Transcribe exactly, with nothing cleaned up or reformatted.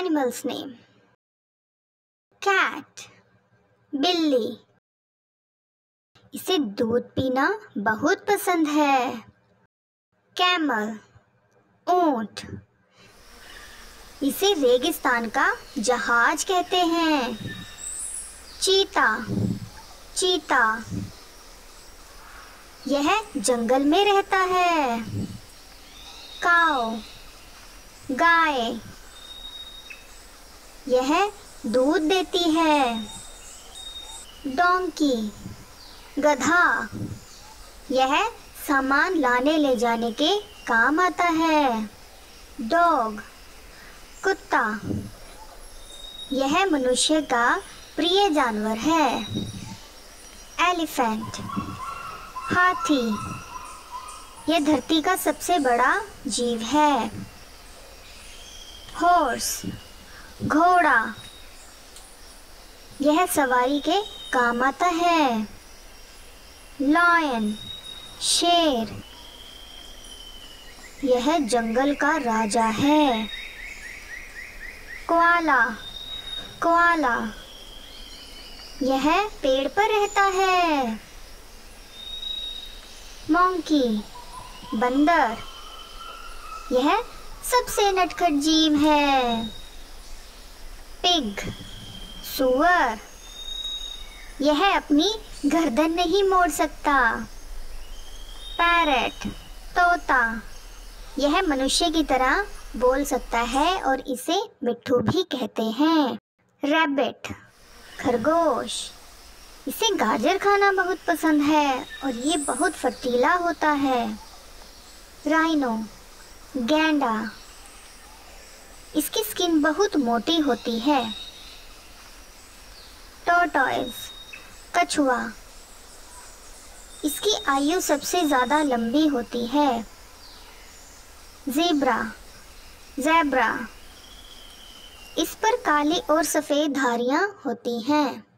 Animals name. Cat बिल्ली, इसे दूध पीना बहुत पसंद है। कैमल ऊंट, इसे रेगिस्तान का जहाज कहते हैं। चीता चीता, यह जंगल में रहता है। काऊ गाय, यह दूध देती है। डोंकी गधा, यह सामान लाने ले जाने के काम आता है। डॉग कुत्ता, यह मनुष्य का प्रिय जानवर है। एलिफेंट हाथी, यह धरती का सबसे बड़ा जीव है। हॉर्स घोड़ा, यह सवारी के काम आता है। लायन शेर, यह जंगल का राजा है। कोआला कोआला, यह पेड़ पर रहता है। मंकी बंदर, यह सबसे नटखट जीव है। पिग सूअर, यह अपनी गर्दन नहीं मोड़ सकता। पैरट तोता, यह मनुष्य की तरह बोल सकता है और इसे मिट्ठू भी कहते हैं। रैबिट खरगोश, इसे गाजर खाना बहुत पसंद है और ये बहुत फर्तीला होता है। राइनो गैंडा, इसकी स्किन बहुत मोटी होती है। टॉर्टोइज कछुआ, इसकी आयु सबसे ज़्यादा लंबी होती है। ज़ेब्रा ज़ेब्रा, इस पर काली और सफ़ेद धारियाँ होती हैं।